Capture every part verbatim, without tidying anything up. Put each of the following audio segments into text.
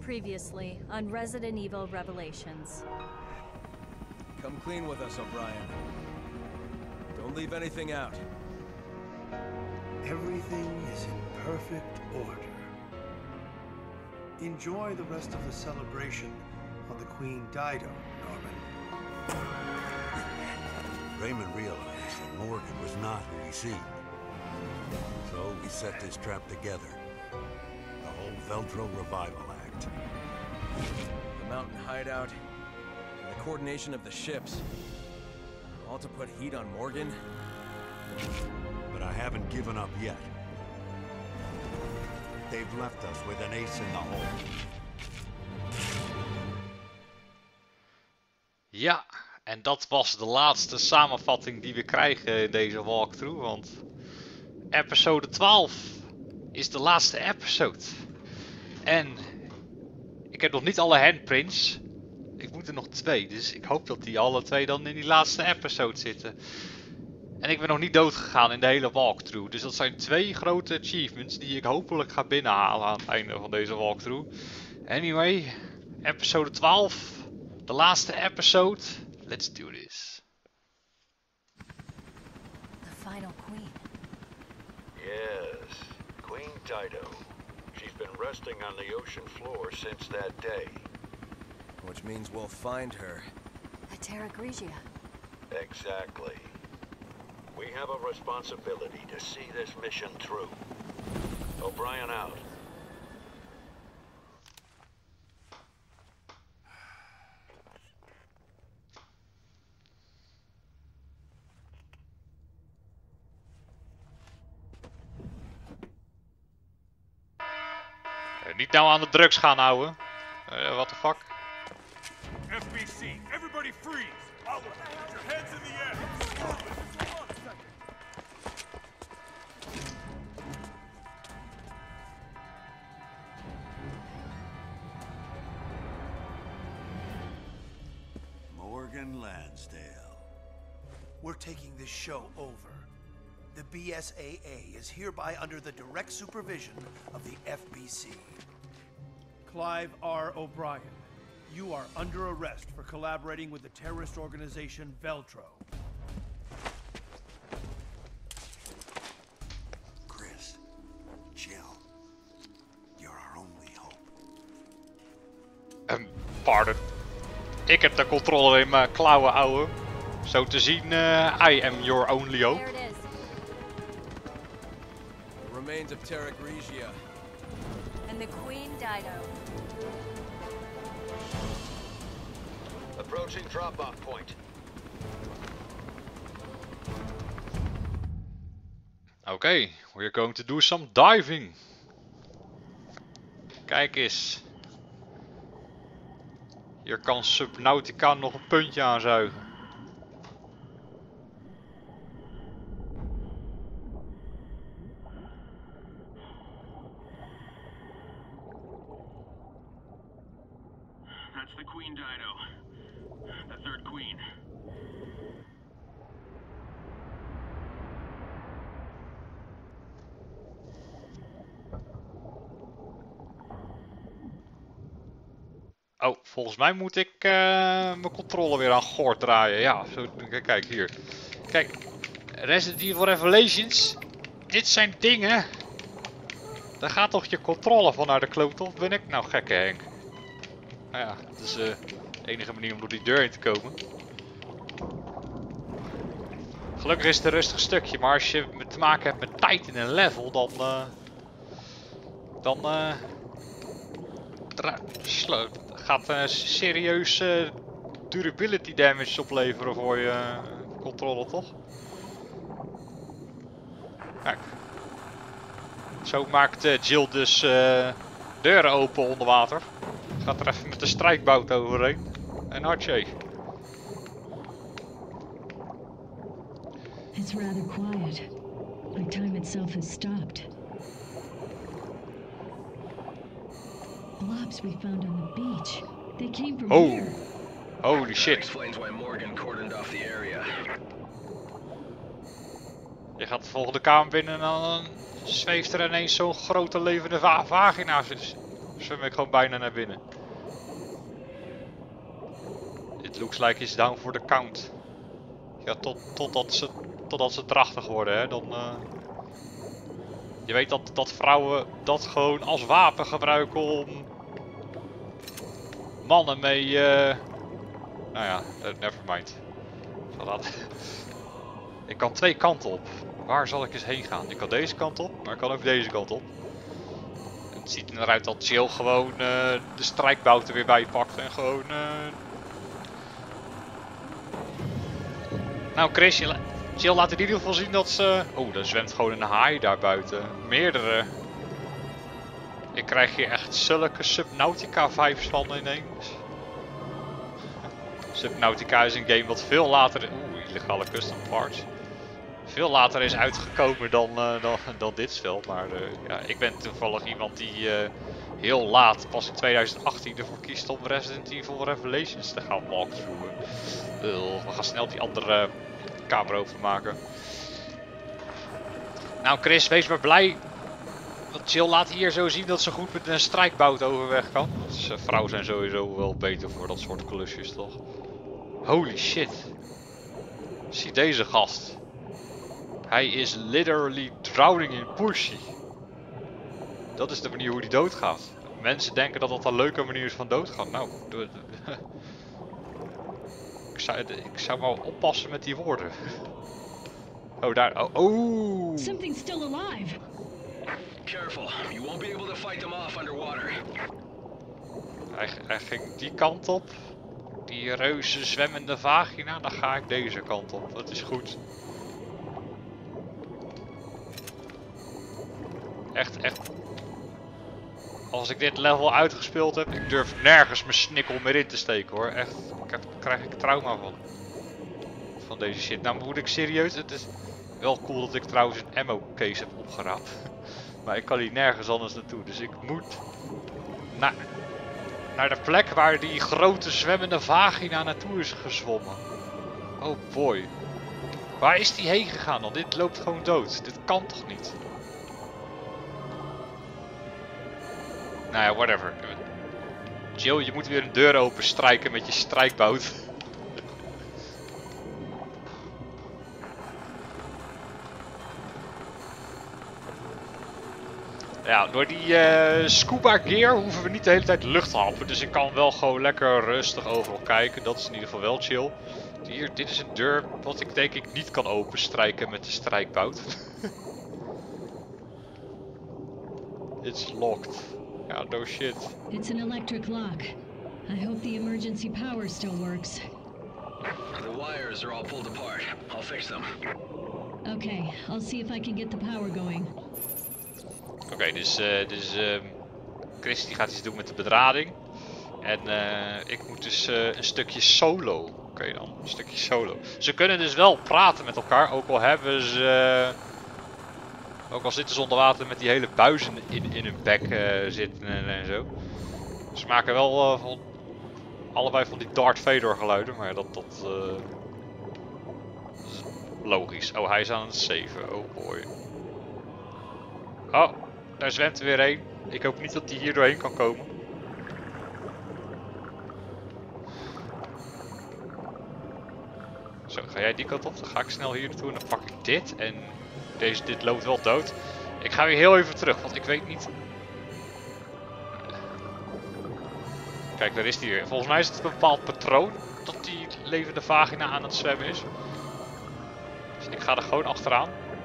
Previously on Resident Evil Revelations. Come clean with us, O'Brien. Don't leave anything out. Everything is in perfect order. Enjoy the rest of the celebration on the Queen Dido, Norman. Raymond realized that Morgan was not who he seemed. So we set this trap together. The whole Veltro revival act. The mountain hideout, and the coordination of the ships. All to put heat on Morgan? But I haven't given up yet. They've left us with an ace in the hole. Ja, en dat was de laatste samenvatting die we krijgen in deze walkthrough, want episode twaalf is de laatste episode. En ik heb nog niet alle handprints. Ik moet er nog twee, dus ik hoop dat die alle twee dan in die laatste episode zitten. En ik ben nog niet dood gegaan in de hele walkthrough. Dus dat zijn twee grote achievements die ik hopelijk ga binnenhalen aan het einde van deze walkthrough. Anyway, episode twaalf. De laatste episode. Let's do this. The final queen. Yes, Queen Dido. She's been resting on the ocean floor since that day. Which means we'll find her. At Terra Grigia. Exactly. We have a responsibility to see this mission through. O'Brien out. Uh, niet nou aan de drugs gaan houden. Uh, what the fuck? F B C, everybody freeze! Put your hands in the air! Morgan Lansdale. We're taking this show over. The B S A A is hereby under the direct supervision of the F B C. Clive R. O'Brien, you are under arrest for collaborating with the terrorist organization Veltro. Chris, chill. You're our only hope. Um, pardon. Ik heb de controle in mijn klauwen, ouwe. Zo te zien, uh, I am your only hope. There it is. The remains of Terra Grigia. And the Queen Dido. Approaching drop-off point. Okay, we're going to do some diving. Kijk eens. Hier kan Subnautica nog een puntje aanzuigen. That's the Queen Dido. The third queen. Oh, volgens mij moet ik uh, mijn controle weer aan gort draaien. Ja, zo, kijk hier. Kijk, Resident Evil Revelations. Dit zijn dingen. Daar gaat toch je controle van naar de kloot, of ben ik nou gekke Henk? Nou ja, dat is uh, de enige manier om door die deur heen te komen. Gelukkig is het een rustig stukje, maar als je te maken hebt met tijd in een level, dan... Uh, dan... Uh, gaat uh, serieus uh, durability damage opleveren voor je uh, controle, toch? Kijk. Zo maakt uh, Jill dus uh, deuren open onder water. Gaat er even met de strijkbout overheen. En hartje. It's rather quiet. Like time itself has stopped. Blobs we found on the beach. They came from Oh. here. Holy shit. Explains why Morgan cordoned off the area. Je gaat de volgende kamer binnen en dan zweeft er ineens zo'n grote levende va vagina zwem ik gewoon bijna naar binnen. It looks like it's down for the count. Ja, tot, totdat ze, totdat ze drachtig worden, hè. Dan, uh... Je weet dat, dat vrouwen dat gewoon als wapen gebruiken om mannen mee... Uh... Nou ja, uh, nevermind. Ik kan twee kanten op. Waar zal ik eens heen gaan? Ik kan deze kant op, maar ik kan ook deze kant op. Het ziet eruit dat Jill gewoon uh, de strijkbout er weer bij pakt en gewoon... Uh... Nou Chris, Jill laat in ieder geval zien dat ze... Oh, er zwemt gewoon een haai daar buiten. Meerdere. Ik krijg hier echt zulke Subnautica vibes van ineens. Subnautica is een game wat veel later... Oeh, illegale custom parts. Veel later is uitgekomen dan, uh, dan, dan dit spel. Maar uh, ja, ik ben toevallig iemand die uh, heel laat, pas in tweeduizend achttien, ervoor kiest om Resident Evil Revelations te gaan walkthroughen. Uh, we gaan snel die andere kamer openmaken. Nou Chris, wees maar blij. Want Jill laat hier zo zien dat ze goed met een strijkbout overweg kan. Dus, uh, vrouwen zijn sowieso wel beter voor dat soort klusjes, toch? Holy shit. Zie deze gast. Hij is literally drowning in pussy. Dat is de manier hoe hij doodgaat. Mensen denken dat dat een leuke manier is van doodgaan. Nou, ik zou, ik zou maar oppassen met die woorden. Oh, daar. Oh, oh. Something's still alive. Careful, you won't be able to fight them off underwater. Hij, hij ging die kant op. Die reuze zwemmende vagina. Dan ga ik deze kant op. Dat is goed. Echt, echt. Als ik dit level uitgespeeld heb, ik durf nergens mijn snikkel meer in te steken hoor. Echt, ik heb, krijg ik trauma van. Van deze shit. Nou moet ik serieus, het is wel cool dat ik trouwens een ammo case heb opgeraapt. Maar ik kan hier nergens anders naartoe. Dus ik moet naar, naar de plek waar die grote zwemmende vagina naartoe is gezwommen. Oh boy. Waar is die heen gegaan dan? Dit loopt gewoon dood. Dit kan toch niet? Nou ja, whatever. Jill, je moet weer een deur open strijken met je strijkbout. Ja, door die uh, scuba gear hoeven we niet de hele tijd lucht te happen. Dus ik kan wel gewoon lekker rustig overal kijken. Dat is in ieder geval wel chill. Hier, dit is een deur wat ik denk ik niet kan openstrijken met de strijkbout. It's locked. Ja, no shit. It's an electric lock. I hope the emergency power still works. The wires are all pulled apart. I'll fix them. Okay, I'll see if I can get the power going. Oké, okay, dus, uh, dus uh, Chris die gaat iets doen met de bedrading. En uh, ik moet dus uh, een stukje solo. Oké okay, dan, een stukje solo. Ze kunnen dus wel praten met elkaar, ook al hebben ze... Uh, ook al zitten ze onder water met die hele buizen in, in hun bek uh, zitten en, en zo. Ze maken wel uh, van, allebei van die Darth Vader geluiden, maar dat, dat, uh, dat is logisch. Oh, hij is aan het saven. Oh boy. Oh, daar zwemt er weer een. Ik hoop niet dat hij hier doorheen kan komen. Zo, ga jij die kant op? Dan ga ik snel hier naartoe en dan pak ik dit. En deze, dit loopt wel dood. Ik ga weer heel even terug, want ik weet niet... Kijk, daar is die weer. Volgens mij is het een bepaald patroon dat die levende vagina aan het zwemmen is. Dus ik ga er gewoon achteraan.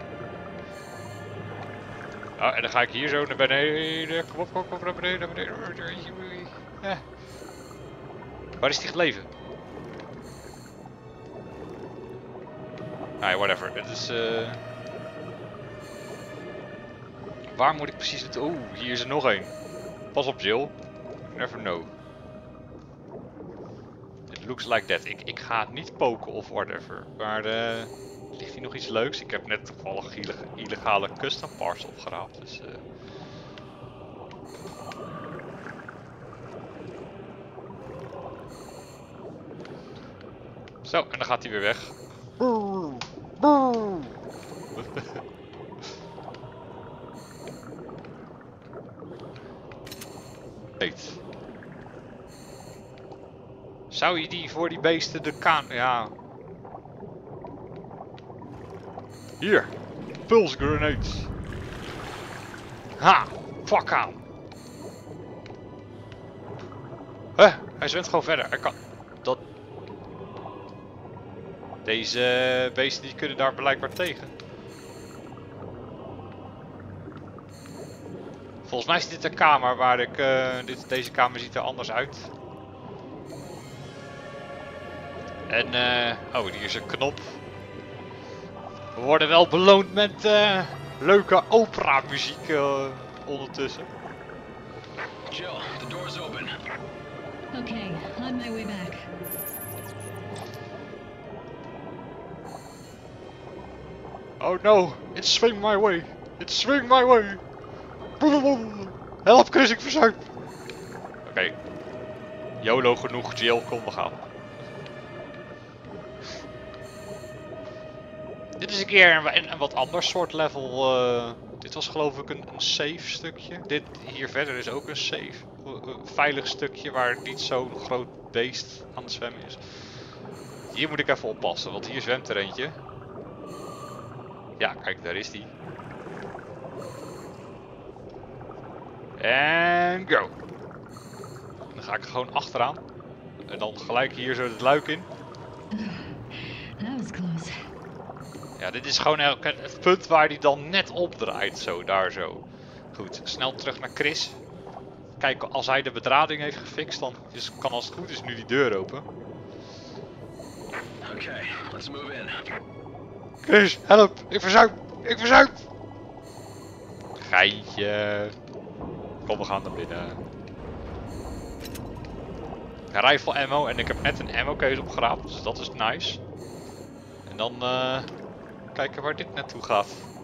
Oh, en dan ga ik hier zo naar beneden. Kom op, kom op, kom op, naar beneden, naar beneden. Ja. Waar is die gebleven? Nee, whatever. Het is... Uh... Waar moet ik precies naartoe? Oeh, hier is er nog één. Pas op, Jill. Never know. It looks like that. Ik, ik ga het niet poken of whatever. Maar uh, ligt hier nog iets leuks? Ik heb net toevallig illegale custom parts opgeraapt. Dus, uh... Zo, en dan gaat hij weer weg. Weet. Zou je die voor die beesten de kaan... Ja. Hier. Pulse grenades. Ha. Fuck aan. Huh, hij zwemt gewoon verder. Hij kan... Dat... Deze beesten die kunnen daar blijkbaar tegen. Volgens mij is dit een kamer waar ik... Uh, dit, deze kamer ziet er anders uit. En uh, oh, hier is een knop. We worden wel beloond met uh, leuke opera muziek uh, ondertussen. Jill, the door's open. Okay, on my way back. Oh no, it's swing my way. It's swing my way. Help Chris, ik verzuip. Oké. Okay. YOLO genoeg, Jill, kom we gaan. Dit is een keer een, een wat ander soort level. Uh, dit was geloof ik een, een safe stukje. Dit hier verder is ook een safe. Een veilig stukje waar niet zo'n groot beest aan het zwemmen is. Hier moet ik even oppassen, want hier zwemt er eentje. Ja, kijk, daar is die. En go. Dan ga ik gewoon achteraan. En dan gelijk hier zo het luik in. That was close. Ja, dit is gewoon het punt waar hij dan net opdraait. Zo, daar zo. Goed, snel terug naar Chris. Kijk, als hij de bedrading heeft gefixt, dan is, kan als het goed is nu die deur open. Oké, okay, let's move in. Chris, help! Ik verzuip! Ik verzuip! Geitje. Kom, we gaan naar binnen. Rifle ammo en ik heb net een ammo case opgeraapt, dus dat is nice. En dan uh, kijken waar dit naartoe gaat.